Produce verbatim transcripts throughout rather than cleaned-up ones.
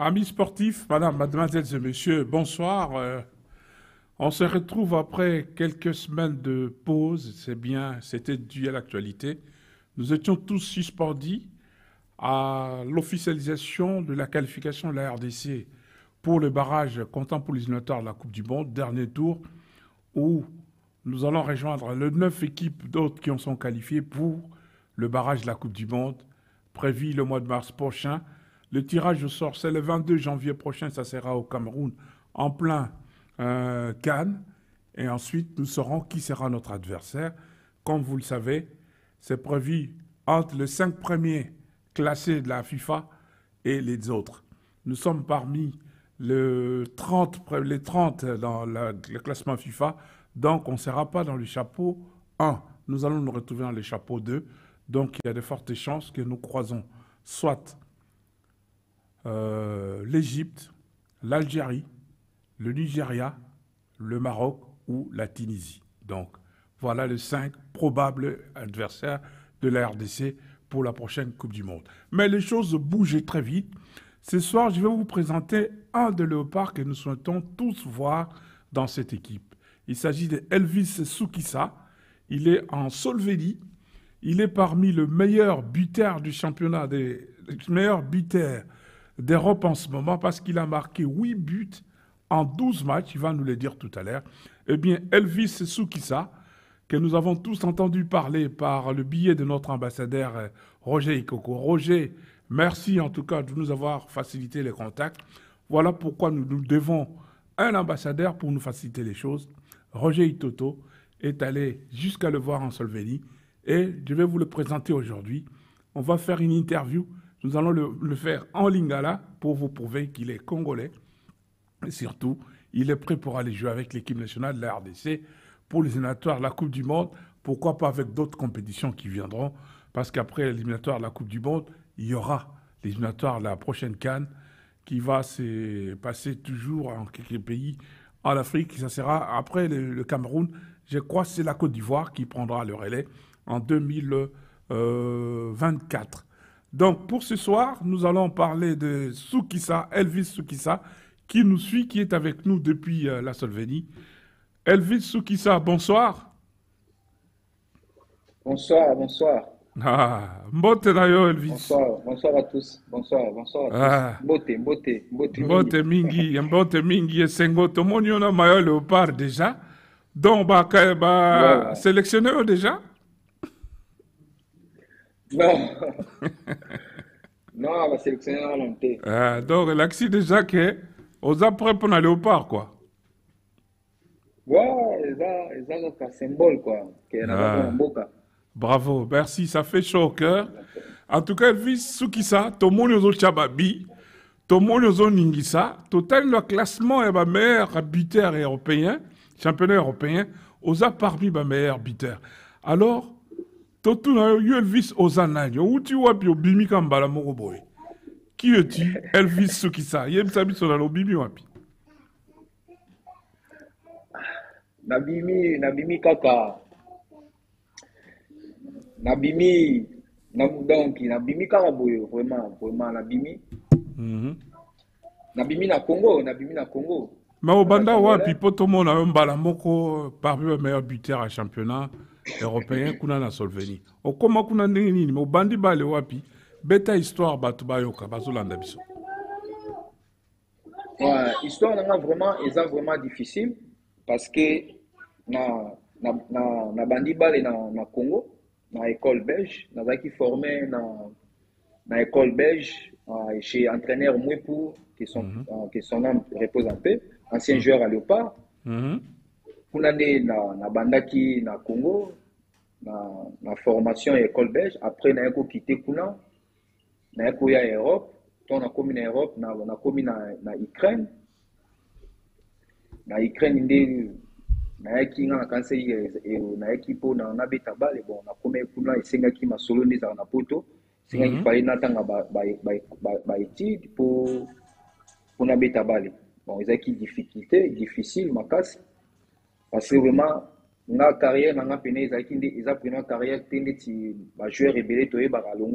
Amis sportifs, madame, mademoiselles et messieurs, bonsoir. Euh, on se retrouve après quelques semaines de pause. C'est bien, c'était dû à l'actualité. Nous étions tous suspendus à l'officialisation de la qualification de la R D C pour le barrage comptant pour les éliminatoires de la Coupe du Monde, dernier tour, où nous allons rejoindre les neuf équipes d'autres qui en sont qualifiées pour le barrage de la Coupe du Monde, prévu le mois de mars prochain. Le tirage au sort, c'est le vingt-deux janvier prochain, ça sera au Cameroun, en plein euh, Cannes. Et ensuite, nous saurons qui sera notre adversaire. Comme vous le savez, c'est prévu entre les cinq premiers classés de la FIFA et les autres. Nous sommes parmi le trente, les trente dans la, le classement FIFA, donc on ne sera pas dans le chapeau un. Nous allons nous retrouver dans le chapeau deux. Donc il y a de fortes chances que nous croisons soit euh, l'Égypte, l'Algérie, le Nigeria, le Maroc ou la Tunisie. Donc, voilà les cinq probables adversaires de la R D C pour la prochaine Coupe du Monde. Mais les choses bougent très vite. Ce soir, je vais vous présenter un des léopards que nous souhaitons tous voir dans cette équipe. Il s'agit d'Elvis Soukissa. Il est en Slovénie. Il est parmi les meilleurs buteurs du championnat, des meilleurs buteurs d'Europe en ce moment parce qu'il a marqué huit buts en douze matchs, il va nous le dire tout à l'heure. Eh bien, Elvis Soukissa, que nous avons tous entendu parler par le biais de notre ambassadeur Roger Ikoko. Roger, merci en tout cas de nous avoir facilité les contacts. Voilà pourquoi nous, nous devons un ambassadeur pour nous faciliter les choses. Roger Itoto est allé jusqu'à le voir en Slovénie et je vais vous le présenter aujourd'hui. On va faire une interview. Nous allons le, le faire en lingala pour vous prouver qu'il est congolais. Et surtout, il est prêt pour aller jouer avec l'équipe nationale de la R D C pour les éliminatoires de la Coupe du Monde. Pourquoi pas avec d'autres compétitions qui viendront? Parce qu'après l'éliminatoire de la Coupe du Monde, il y aura l'éliminatoire de la prochaine CAN qui va se passer toujours en quelques pays en Afrique. Ça sera après le, le Cameroun. Je crois que c'est la Côte d'Ivoire qui prendra le relais en deux mille vingt-quatre. Donc, pour ce soir, nous allons parler de Soukissa, Elvis Soukissa, qui nous suit, qui est avec nous depuis euh, la Slovénie. Elvis Soukissa, bonsoir. Bonsoir, bonsoir. Ah, mbote na yo, Elvis. Bonsoir, bonsoir à tous. Bonsoir, bonsoir à Ah, tous. Mbote, mbote, mbote mingi. mbote mingi, mbote mingi, esengo, tomoni on a maillot léopard déjà. Donc, bah, ka- Ouais, bah, ouais. sélectionné eux déjà. Non, non, la sélectionner à l'onté. Ah, donc, l'axi déjà que, aux après pour la léopard, quoi. Ouais, ça, ça, c'est un symbole, quoi. Qui est là-bas en Ah. boca. Bravo, merci, ça fait chaud au cœur. En tout cas, Elvis Soukissa, tout le monde est chababi, tout le monde est ningisa, total le classement est le meilleur buteur européen, championnat européen, aux a parmi les meilleurs buteurs. Alors, tout le monde est Elvis Ozanagno, où tu vois, puis au bimi kambala moko boy. Qui es-tu, Elvis Soukissa? Yem sabi sur la bimi wapi. Nabimi, Nabimi kaka. Nabimi, Nab- donc, Nabimi karaboyo, vraiment, vraiment, Nabimi. Mhm. Nabimi na Congo, Nabimi na Congo. Mais au Naza banda wapi, Congolais. pour tout le monde a un bala moko parmi les meilleurs buteurs à championnat européen kuna na Slovénie. Au koma kuna ndenge nini, mais au bandi bale wapi, beta histoire batu bayoka, bazolanda biso. Ouais, histoire nanga vraiment eza vraiment difficile parce que na na na, na bandi bale na, na Congo na école belge nazalaki formé na na école belge euh, chez entraîneur Mwepu qui son Mhm. euh, que son nom repose en paix, ancien Mhm. joueur à Léopard. Mhm. Kuna nde na na bandaki na Congo na na formation ya école belge, après na yako quitter kuna na yako ya Europe, to na komi na Europe na na komi na na Ukraine na Ukraine nde nayaki nga nakanisa nayaki mpo na nabeta bale bon nakomi kuna esengaki masolo nde ezala na poto esengaki Mhm. fali natanga baétude mpo mpo nabeta bale bon ezalaki difficulté difficile makasi parce que vraiment nga carrière nanga pene ezalaki nde eza pena carrière te ndeti bajoueur ebele toyebaka longwe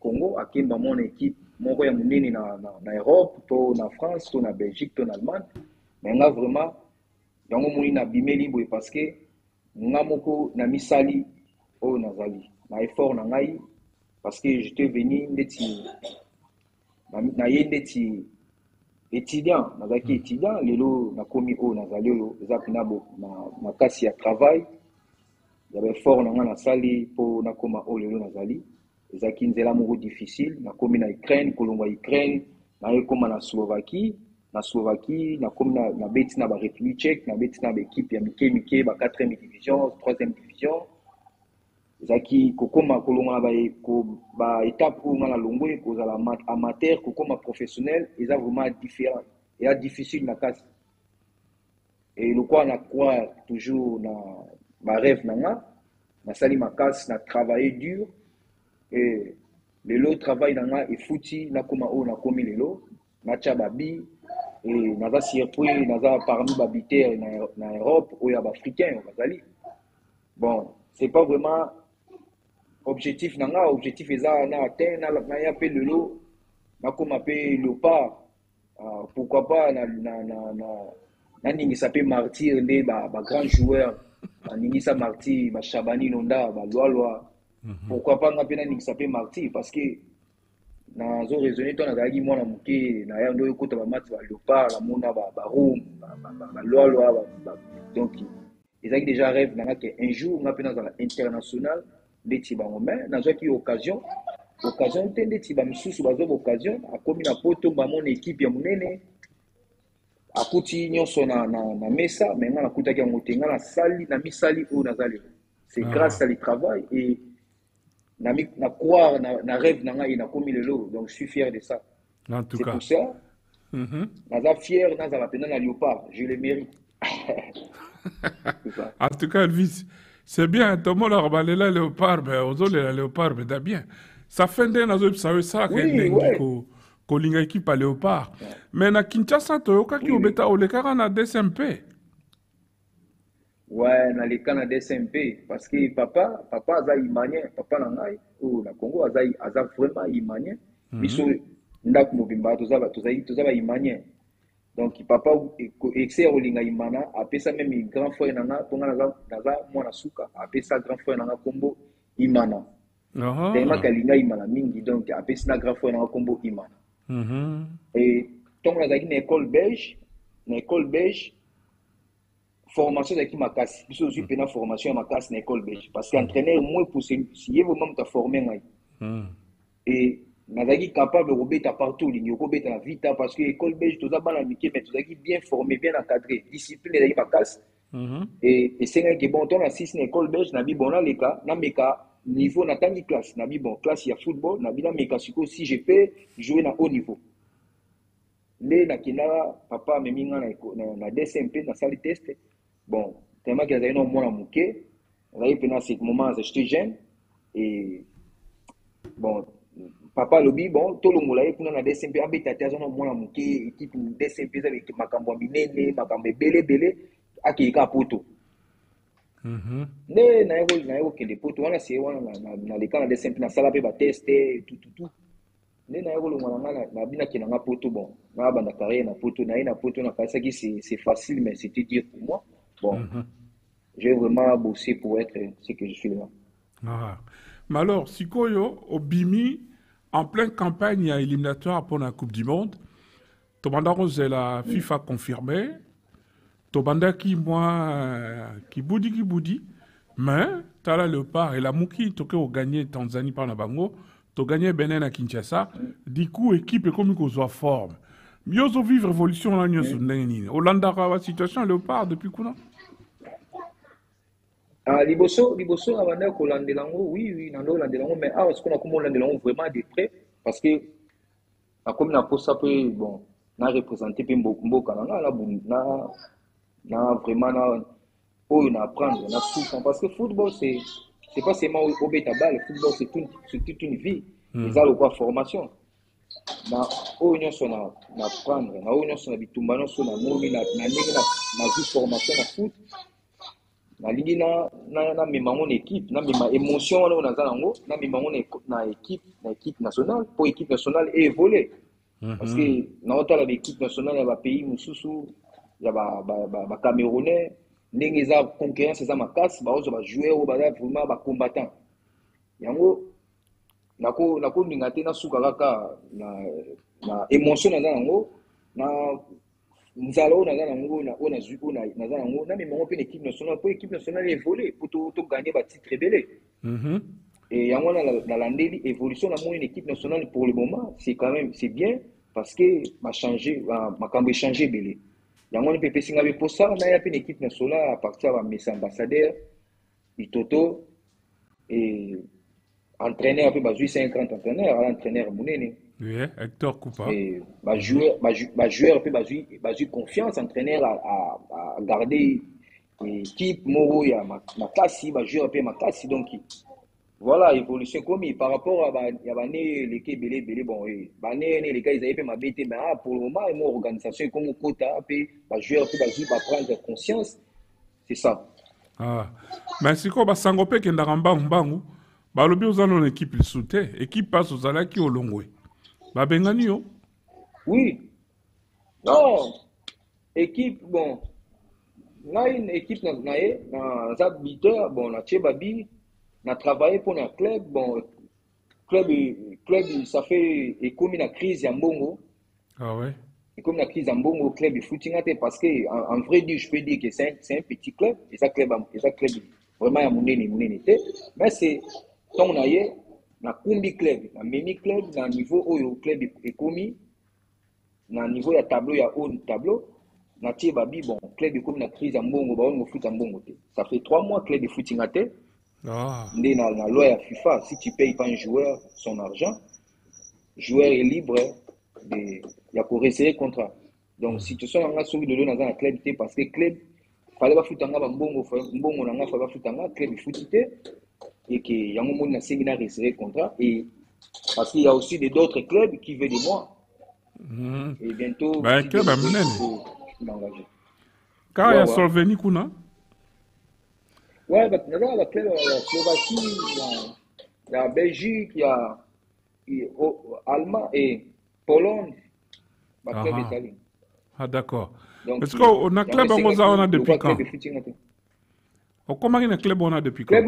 Congo akemba mon équipe moko ya munene na na, na Europe to na France to na Belgique to na Allemagne mais nga vraiment yango moni na bimeli boy parce que nga moko na misali o nazali na effort na ngai parce que j'étais venu ndeti na, na ye ndeti étudiant nazaki mm. étudiant lelo nakomi o nazali oyo eza pina bo na makasi ya travail ya ba effort na nga na sali po nakoma o lelo nazali ezaki nzela moko difficile nakomi na Ukraine kolongwa Ukraine na ekoma na Slovaquie na Slovaquie nakomi na na beti na ba République tchèque na beti na ba équipe ya mike mike ba quatrième division troisième division ezaki kokoma kolongwa ba ko ba étape où na longwe kozala amateur kokoma professionnel eza vraiment différent et a difficile na kasi et le quoi na croire toujours na ba rêve na nga na sali makasi na travailler dur et lelo travail na nga efuti na koma o na komi lelo na chababi et naza surpris naza parmi babitaires na, na Europe ou ya ba africain bazali bon c'est pas vraiment objectif na nga objectif eza na atteindre na na ya pe lelo na koma pe léopard uh, pourquoi pas na na na na na ningi sa pe martyr nde ba ba grand joueur na ningi sa martyr ba Shabani Londa ba Loaloa mm-hmm. Pourquoi pas nga pe na ningi sa pe martyr parce que na zo raisonner to na zaki mwana muke na ya ndo ekota ba match ba léopard la mona ba ba Rome ba ba ba Loaloa ba, ba donc ils ont déjà rêve na que un jour nga pe na za international ndeti bango mais nazwaki occasion occasion te ndeti ba misusu bazo occasion akomi na poto ba mon équipe ya munene akuti nyonso na na, na mesa mais nga nakutaki yango te nga na sali na misali oyo nazali c'est ah. Grâce à le travail et na mi na croire na, na rêve na nga ina komi lelo donc je suis fier de ça en tout c'est cas pour ça mm-hmm. Naza fier naza la pena na léopard je le mérite en tout cas Elvis c'est bien, tout le monde a rebalé la léopard, mais aux autres, la léopard, mais bien. Ça fait des nazo, ça veut ça, que l'inga équipe à léopard. Mais na Kinshasa, tu as qui obéta au lekara na D S M P. Ouais, na lekara na D S M P, parce que papa, papa a imanien, papa na ngai, ou na Congo, a vraiment imanien. Biso, ndak mobimba, tout ça, tout ça, tout ça, imanien. Donc papa excès olinga imana apesa même grand frère nanga ponga naza naza mwana suka apesa grand frère nanga kombo imana ah tellement kalinga imana mingi donc apesa na grand frère nanga kombo imana mhm et donc naza ki na école belge na école belge formation za ki makasi biso aussi pena formation ya makasi na école belge parce que entraîneur moi pour si vraiment ta former ngai et nazaki capable de rebeta partout ligne kobeta na vita parce que école belge toza bana mike mais tozaki bien formé bien encadré discipline ezaki makasi mhm et et c'est que bon ton na six na école belge na bi bon na leka na meka niveau na tangi classe na bi bon classe ya football na bi na meka siko si je peux jouer na haut niveau le na kinala papa meminga na na, na D S M P na sali test bon tellement que ezali no mona muke ezali pena ce moment j'étais jeune et bon papa lobi bon to longola ye kuna na D S M P abeta te azona mwana muke équipe D S M P za équipe makambo minene makambo belé belé akika poto mhm ne na yego na yego kende poto wana c'est wana na na le kana D S M P na sala pe ba tester tout tout tout ne na yego longola na na bina kina nga poto bon na banda carrière na poto na ina poto na kasa ki c'est c'est facile mais c'était dur pour moi bon mm-hmm. J'ai vraiment bossé pour être ce que je suis là. Ah. Mais alors sikoyo obimi en pleine campagne éliminatoire pour la Coupe du Monde, Tobanda c'est la FIFA confirmée, Tobanda qui moi qui boudi qui boudi, mais Tala Léopard et la Mouki toke au gagné Tanzanie par la Bango, to gagné Benin à Kinshasa, du coup équipe comme qu'on soit forme. Mieux vivre révolution là nous sommes Hollanda la situation Léopard depuis quand? Ah, liboso, liboso, on va Landelango, oui, oui, Nando Landelango, mais ah, est-ce qu'on a comment Landelango vraiment de près? Parce que, comme on a posé ça, bon, on a représenté Mbo Kananga, là, na, na vraiment, na, oh, on a apprendre, on a tout, parce que football, c'est, c'est pas seulement au bêta balle, le football, c'est toute, c'est toute une vie, mm. Ils ont le quoi formation. Na, oh, on a son apprendre, na, oh, on a son habitumba, on a son amour, na, na, na, na, vie formation, na foot. nalingi na na na mema mon équipe na mema émotion wana naza nango na mema mon na équipe na équipe nationale pour équipe nationale évoluer parce que na otala l'équipe nationale ya ba pays mususu ya ba ba ba, ba Camerounais ndenge eza concurrence eza makasi ba ozo ba joueur ou ba vraiment ba combattant yango nako nako ninga te na suka kaka na na émotion naza nango na nzala oyo naza nango oyo nazwi oyo naza nango na memango mpe na équipe nationale mpo équipe nationale évolue mpo toganye batitre ebele et yango wana nalandeli évolution na moni na équipe nationale pour le moment c'est quand même c'est bien parce que bachangé makambo échange ebele yango wana mpe epesinga mpe mposa naya mpe na équipe nationale à partir ya bamesa ambassadeur bitoto et entraîneur mpe bazwi c'est un grand entraîneur ala entraîneur monene. Oui, Hector Coupa. Et bah joueur, bah, bah joueur peut baser baser confiance entraîneur à, à, à garder équipe moro ya ma ma classe bah joueur peut ma classe donc voilà évolution comme par rapport à bah ya bah né l'équipe belé belé bon et bah né les gars ils avaient fait ma bête mais ah, pour le moment une organisation comme quota peut bah joueur peut baser bah prendre conscience c'est ça. Ah mais c'est quoi bah sangope qui ndaka mbangu mbangu bah le bio zano équipe le soute équipe passe aux ala qui au longwe. Babengani yo? Oui. Non. Équipe, bon. Là, une équipe, na na na biteur, bon, na Tchebabi, na travaillé pour un club, bon, club, club, ça fait, et comme une crise en Bongo. Ah ouais? Et comme la crise en Bongo, club, il faut parce que, en, en vrai dire, je peux dire que c'est un, un petit club, et ça club, et ça club, vraiment, il y a mon nez, mon nez, mais c'est, quand on a eu, na kumbi club na mini club na niveau oyo club ekomi na niveau ya tableau ya haut tableau na tie babi bon club ekomi na crise ya mbongo ba on foot mbongo te ça fait trois mois club footing até ah ndé na na loi ya FIFA si tu payes pas un joueur son argent joueur est libre de ya ko réessayer contrat donc si tu sens nga soki de na na club te parce que club fallait ba footanga ba mbongo mbongo na nga fa ba footanga club foot te et que yango moni na sengi na resserrer contrat et parce qu'il y a aussi d'autres clubs qui veulent de moi mmh. Et bientôt bah si club amnene m'engager car il y a Slovenie kuna ouais bah il y a la club la Slovaquie il y a Belgique il y a Allemagne et Pologne bah club italien. Ah d'accord. Est-ce qu'on a club en Mosa on a depuis quand? Au comment il y a club on a depuis quand?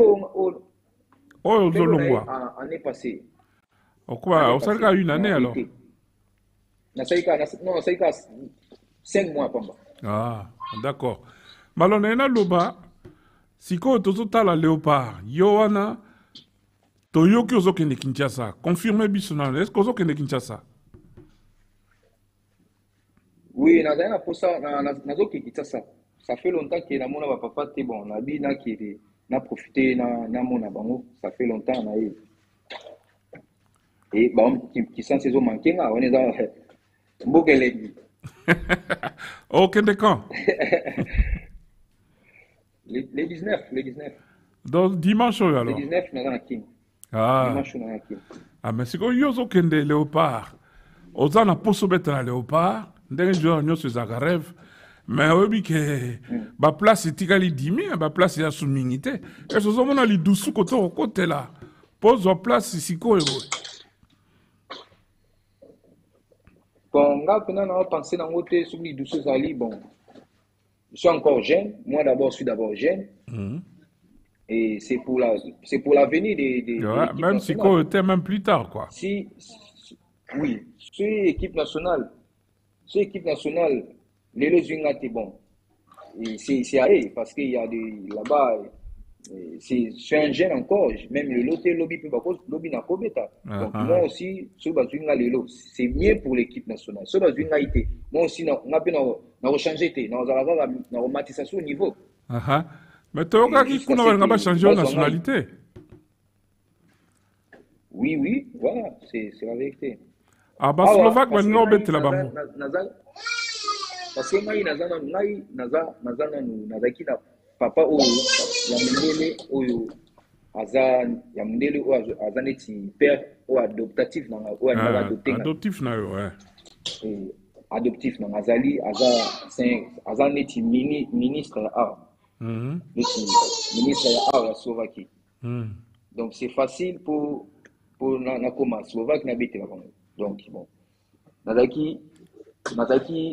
Oh, Zolongwa. Année passée. Au quoi? Au Salka une année alors? Non, ça a cinq mois. Ah, d'accord. Malonena Loba, si ko tozo la léopard, Yoana, Toyoki Ozokene Kinshasa, confirmé bisonal, est-ce qu'Ozokene Kinshasa? Oui, Nazana pour ça, Nazoki Kinshasa. Ça fait longtemps que la mona va papa t'es bon, la vie n'a qui n'a profité na na mona bango, ça fait longtemps na eu. Et bon qui qui sont saison manqué là, on est dans Mbogele. Oh quel quand? Les les dix-neuf, les dix-neuf. Donc dimanche alors. Les dix-neuf na na king. Ah. Dimanche na king. Ah mais c'est quoi yozo kende léopard. Ozana poso beta léopard, ndenge joueur nyoso za rêve. Mais oui que ba place etikali dimi ba place ya souminité et ce moment li dousu koto côté là pose place siko ebo bon nga pena na penser na ngote sur li dousu zali bon je suis encore jeune moi d'abord je suis d'abord jeune mm-hmm. Et c'est pour la c'est pour l'avenir des des ouais, de même siko était même plus tard quoi si, si oui sur équipe nationale sur équipe nationale les lois sont bon. C'est à eux, parce qu'il y a des là-bas, c'est un jeune encore, même le lot, lobby peut pas lobby n'a pas bêta. Donc moi aussi, ce bazouinga les lots, c'est mieux pour l'équipe nationale. Ce bazouinga été, moi aussi, on a pas changé, on a na romantisation au niveau. Ah mais toi, qu'est-ce qu'on a pas changé la nationalité? Oui, oui, voilà, c'est la vérité. Ah bah Slovaque, mais non, bête là-bas. Parce que ngai nazana ngai naza nazana nazaki na papa oyo ya mundele oyo aza ya mundele oyo aza neti père ou adoptatif na oyo na adopté adoptif na yo ouais et adoptif na azali aza c'est aza neti mini ministre ah Mhm. Le ministre ya awa ya Slovaquie. Mhm. Donc c'est facile pour pour na na koma Slovaque na bete la Congo. Donc bon. Nazaki nazaki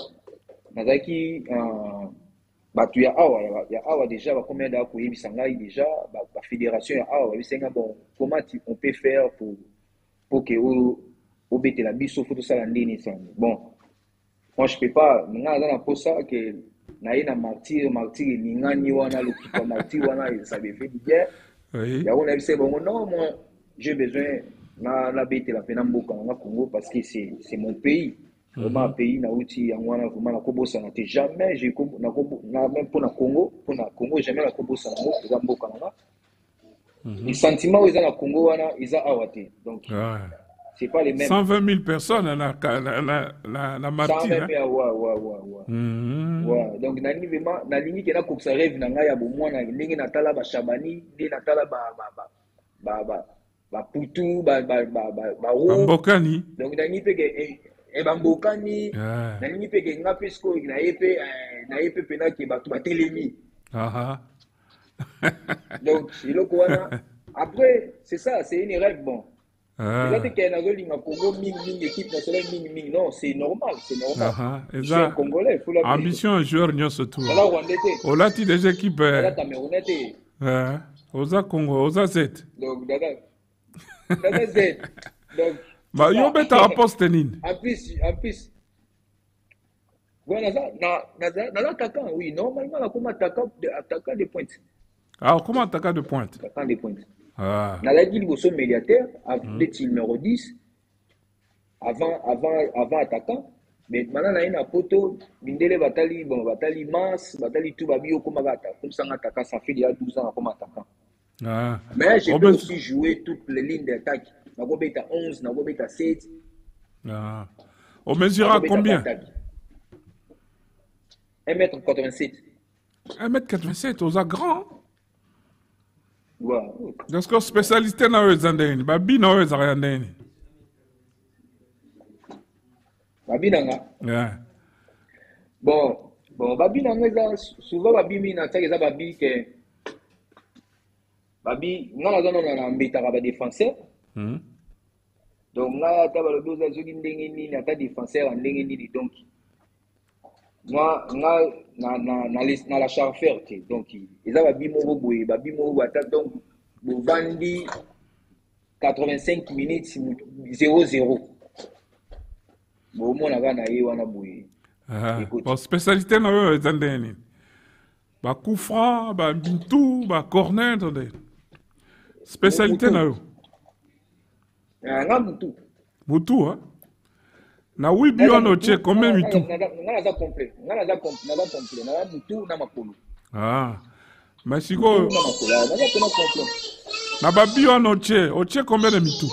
nazaki euh batu ya awa ya awa déjà ba combien da ko yebisa ngai déjà ba, ba fédération ya awa bisenga bon comment on peut faire pour pour que au au bete la biso faut tout ça la ndini ça. Bon. Moi je peux pas nga na pour ça que na ina martyr martyr ni ngani wana l'hôpital martyr wana ça me fait bien. Oui. Ya on a dit bon non moi j'ai besoin na la bête la pena mboka na Congo parce que c'est c'est mon pays. Vraiment Mhm. pays na uti ya wana vraiment na kobosa na te jamais j'ai na na même pour na Congo pour na Congo jamais la kobosa na mboka za mboka na. Mhm. Les sentiments ils na Congo wana ils a awate. Donc Ouais. c'est pas les mêmes. cent vingt mille personnes na na na na, na martyr. cent vingt mille ouais ouais ouais ouais. Mhm. Ouais, donc nani vraiment na lingi kena ko sa rêve na ngai ya bomwana ndenge natala ba Shabani ndenge natala ba ba ba ba ba ba putu ba ba ba ba ba ro Bambokani. donc nani pe ke e bambokani Yeah. nani pe ke nga pe sko na yepe na yepe pena ke ba ba telemi Aha. donc iloko wana après c'est ça c'est une rêve bon. Ah. Les autres qui ont joué au Congo, ming ming équipe nationale ming ming non c'est normal c'est normal. Aha. Je suis un Congolais faut la ambition joueur nyonso tu. Là Rwandais te. Olati des équipes. Là Camerounais te. Euh, Oza Congo, Oza Z. Donc, d'accord. D'accord, Z. Donc, Bah, yo beta rapporte nini. en plus, en plus. Voilà, ça, na, na, na l'attaquant, oui, normalement, là, comme attaquant, de, attaquant de pointe. Ah, comment attaquant de pointe? Attaquant de pointe. Ah. Dans la guilde, vous médiateur, avec le numéro dix, avant, avant, avant attaquant. Mais maintenant, il y a un poteau, Bindele Batali, bon, Batali Mas, Batali tout, Babio, comme attaquant. Comme ça, un attaquant, ça fait il y a douze ans comme attaquant. Ah. Mais j'ai Oh, pu ben- aussi jouer toutes les lignes d'attaque. Na go beta onze, na go beta sept. Ah. On mesura combien? un mètre quatre-vingt-sept. un mètre quatre-vingt-sept, Oza grand. Ouais. Parce que spécialité na eux zandeni, babi na eux zariandeni. Babi nanga. Yeah. Bon, bon, babi nanga eza souvent babi mi na tsaka eza babi ke babi nga na na na mbetaka ba défenseur. Hmm. Donc nga ta ba lobi za zoki ndenge nini ata défenseur ndenge nini donc moi nga na na na les na la charfeur te donc eza babi moko boye babi moko ata donc bovandi quatre-vingt-cinq minutes zéro zéro. Bon mona ga na ye wana boye. Ah. Écoute. Bon, spécialité na eux zandeni. Ba coup franc, ba bintou, ba corner, attendez. Spécialité na eux. Nga mutu. Mutu, hein? Na oui bien au tché, combien mutu? Nga naza complet. Nga naza complet. Naza complet. Naza mutu na makolo. Ah. Mais si go, Na makolo. Naza pena complet. na babi on au tché, au tché combien de mutu?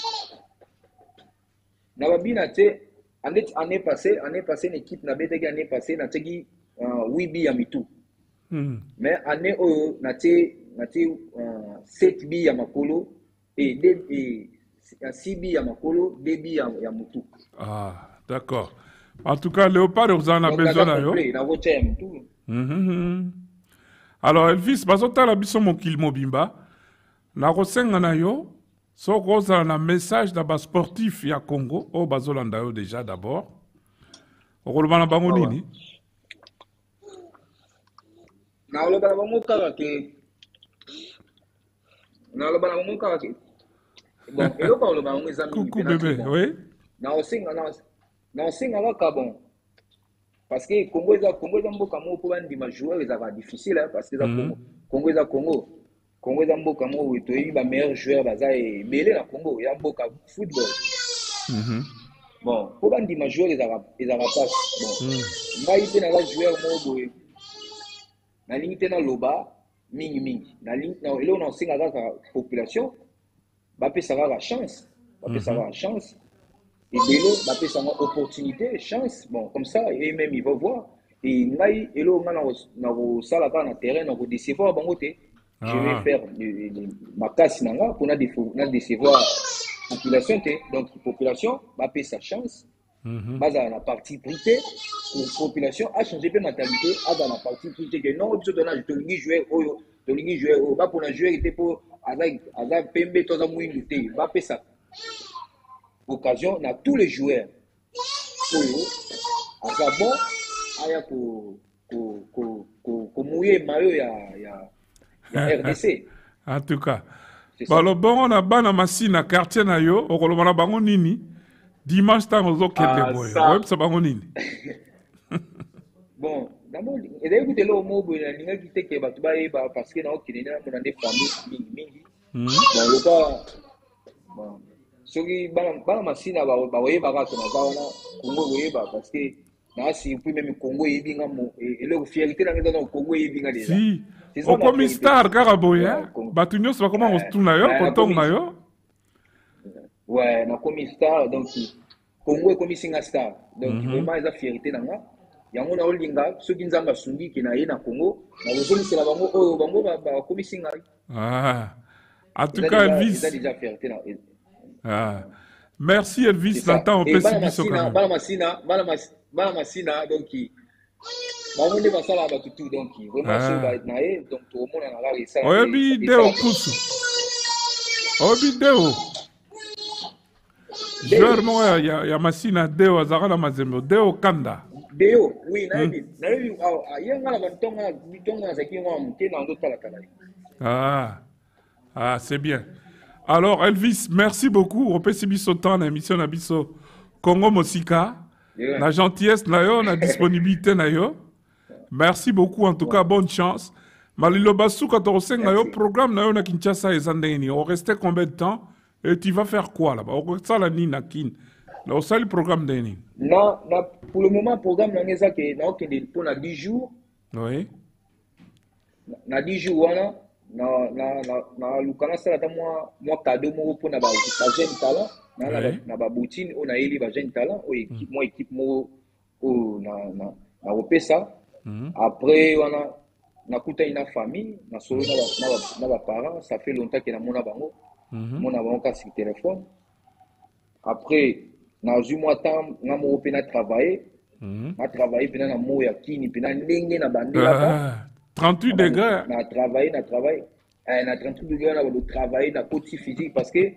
Na babi na te année année passée, année passée une équipe na bete année passée na tegi huit bi ya mitu. Hmm. Mais année oyo na te na te sept bi ya makolo et deux et six bi ya makolo, deux bi ya ya mutu. Ah, d'accord. En tout cas, Léopard, vous en avez Donc besoin naza là, yo. complet. Na vote ya mutu. Mhm. Alors, Elvis, bazotala biso mokili mobimba. Na kosenga na yo, so kozala na message na ba sportif ya Congo, o bazolanda yo déjà d'abord. Okoloba na bango nini? Na oloba na bango kaka ke na oloba na bango kaka ke bon eloko oloba na bango eza mingi Coucou mpe na bébé, te, bon. oui? na osenga na na osenga kaka bon parce que Congo eza Congo eza mboka moko mpo bandima joueur ezalaka difficile hein, parce que eza Congo Congo eza Congo Congo eza mboka moko toyebi ba meilleur joueur baza ebele na Congo ya mboka football Mhm. bon mpo bandima joueur ezalaka ezalaka mpasi bon Mm. ngai mpe naza joueur moko boye nalingi te naloba mingimingi eloko na osenga kaka population bapesa kaka chance bapesa kaka chance ebele bapesa nga opportunité chance bon comme ça et même ils vont voir et ngai eloko nga na kosala kaka na terrain na kodecevoir bango te je vais Ah. faire makasi na nga mpona na décevoir population te donc population bapesa chance Mhm. Baza na parti pris pour population a changé de mentalité à dans la partie pris que non biso tona je tolingi jouer oyo tolingi jouer oyo ba pour jouer était pour avec avec pembe toza mwindu te ba pesa occasion na tous les joueurs oyo aza bon aya ko ko ko ko ko mouiller maillot ya ya ya R D C. En tout cas, C'est ça. balo bongo na bana masina quartier na yo okoloba na bango nini dimanche ntango ozokende Ah, boye ça. oyebisa bango nini? Bon, d'abord, ezali kuti eloko moko boye nalingaki te ke bato bayeba parce que naokende nde namona nde famille mingi mingi. Mhm. Bon, loka bon, soki bana bana masina ba- bakoyeba kaka naza wana Congo koyeba parce que naasi puis même Congo eyebi nga mo e- eloko fierté na nga eza na Congo eyebi nga déjà. Si C'est ça ma okomi fierté. star kaka boye Ouais, Congo. bato nyonso bakoma Ouais, kotuna yo ouais, kotonga nakomi- yo. Ouais, nakomi star donc Congo ekomisi nga star donc Mhm. vraiment eza fierté na nga yango naolinga soki nzambe asungi ke naye na Congo nakozomisela bango oyo bango ba- bakomisi ngai Ah. En tout eza cas déjà- Elvis, eza déjà fierté na ah. Merci Elvis, c'est ça. Nathan, on Et peut bana se biso quand masina même. bana masina bana mas- bana masina donc bango nde basala bato tout donc vraiment Ah. soki ba- na ye donc tokomona na kaka esala Oyebi esala- Deo esala- Kusu. Oyebi Deo. Deo. Joueur moko ya, ya, ya masina Deo azalaka na mazembe. Deo Kanda. Deo oui nayebi nayebi awa ye nga na bantonga ntonga nazalaki ngo ya moke na nzotalakala ye. Ah. Ah, c'est bien. Alors Elvis, merci beaucoup. On peut se biso temps na émission na biso Congo Mosika. Yeah. La gentillesse na yo, la disponibilité na yo. Merci beaucoup en tout cas, bonne chance. Malilo Bassou, quand on sait Merci. le programme na yo na Kinshasa et Zandeni, on restait combien de temps et tu vas faire quoi là-bas? On restait la ni na kin. Là, on sait le programme d'Eni. Na, na, pour le moment, programme na ngeza ke na okende pour na dix jours, Oui. na, na dix jours wana na na na na lukana sala ta moi moi cadeau moko pour na ba ba jeune talent na na Ouais. ba- na ba boutine o na eli ba jeune talent o équipe moi équipe moko o na na na opesa Mhm. après wana na kuta ina famille na solo na ba na ba, na ba parents ça fait longtemps que na mona bango Mhm. mona bango kasi téléphone après na zui moi temps nga moko pe na travailler Mhm. na travailler mpena na mo ya kini mpena ndenge na bandelaka Ah, trente-huit degrés. na travailler na travailler eh, na trente-huit degré na balo travailler na koti physique parce que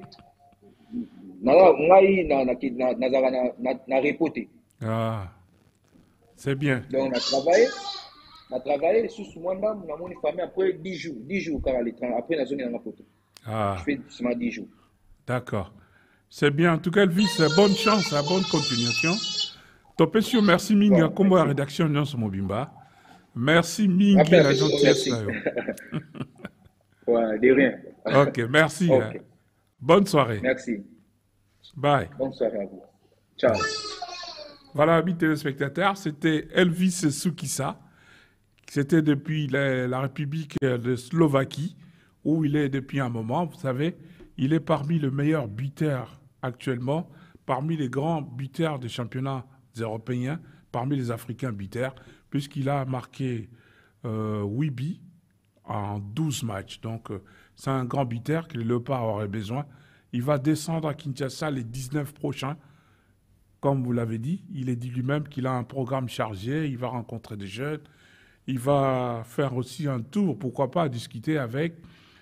naza ngai na na na nazaka na na, na repos te Ah, c'est bien. donc na travailler na travailler lisusu mwa ndambu namoni famille après dix jours dix jours kaka le temps après nazongi nanga poto Ah, je fais seulement dix jours d'accord. C'est bien. En tout cas, Elvis, bonne chance, bonne continuation. Topesio, merci Mingi, Bon, comme la merci. rédaction Nyonso Mobimba. Merci Mingi, Après, la merci. gentillesse. là, yo. ouais, de rien Ok, merci. Ok. hein. Bonne soirée. merci Bye. bonne soirée à vous ciao. Voilà, amis téléspectateurs, c'était Elvis Soukissa. C'était depuis la, la République de Slovaquie, où il est depuis un moment. Vous savez, il est parmi les meilleurs buteurs actuellement, parmi les grands buteurs des championnats européens, parmi les Africains buteurs, puisqu'il a marqué euh, huit buts en douze matchs. Donc, euh, c'est un grand buteur que le Léopard aurait besoin. Il va descendre à Kinshasa les dix-neuf prochains. Comme vous l'avez dit, il est dit lui-même qu'il a un programme chargé, il va rencontrer des jeunes, il va faire aussi un tour, pourquoi pas, discuter avec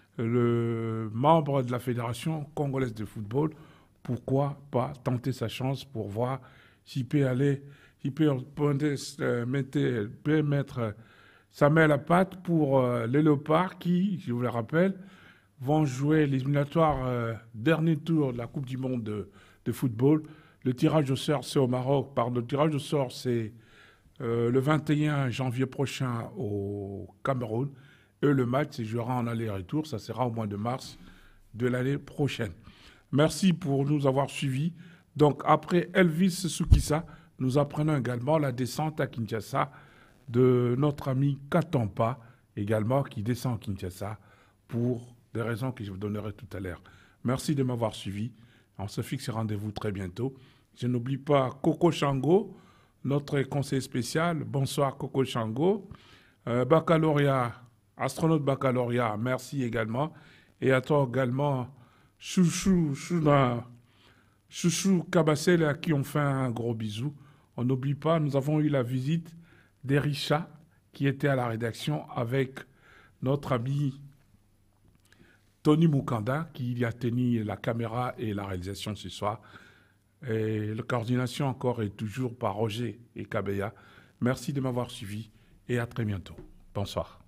le membre de la Fédération congolaise de football. Pourquoi pas tenter sa chance pour voir s'il peut aller, s'il peut, euh, mettre, peut mettre sa main à la pâte pour euh, les Léopards qui, je vous le rappelle, vont jouer l'éliminatoire euh, dernier tour de la Coupe du Monde de, de football. Le tirage au sort, c'est au Maroc. Pardon, le tirage au sort, c'est euh, le vingt et un janvier prochain au Cameroun. Et le match se jouera en aller-retour. Ça sera au mois de mars de l'année prochaine. Merci pour nous avoir suivis. Donc, après Elvis Soukissa, nous apprenons également la descente à Kinshasa de notre ami Katampa, également, qui descend à Kinshasa pour des raisons que je vous donnerai tout à l'heure. Merci de m'avoir suivi. On se fixe rendez-vous très bientôt. Je n'oublie pas Coco Chango, notre conseiller spécial. Bonsoir Coco Chango. Euh, baccalauréat, astronaute baccalauréat, merci également. Et à toi également, Chouchou, Chouna, Chouchou Kabassel, à qui on fait un gros bisou. On n'oublie pas, nous avons eu la visite d'Erisha, qui était à la rédaction avec notre ami Tony Mukanda, qui a tenu la caméra et la réalisation ce soir. Et la coordination encore est toujours par Roger et Kabeya. Merci de m'avoir suivi et à très bientôt. Bonsoir.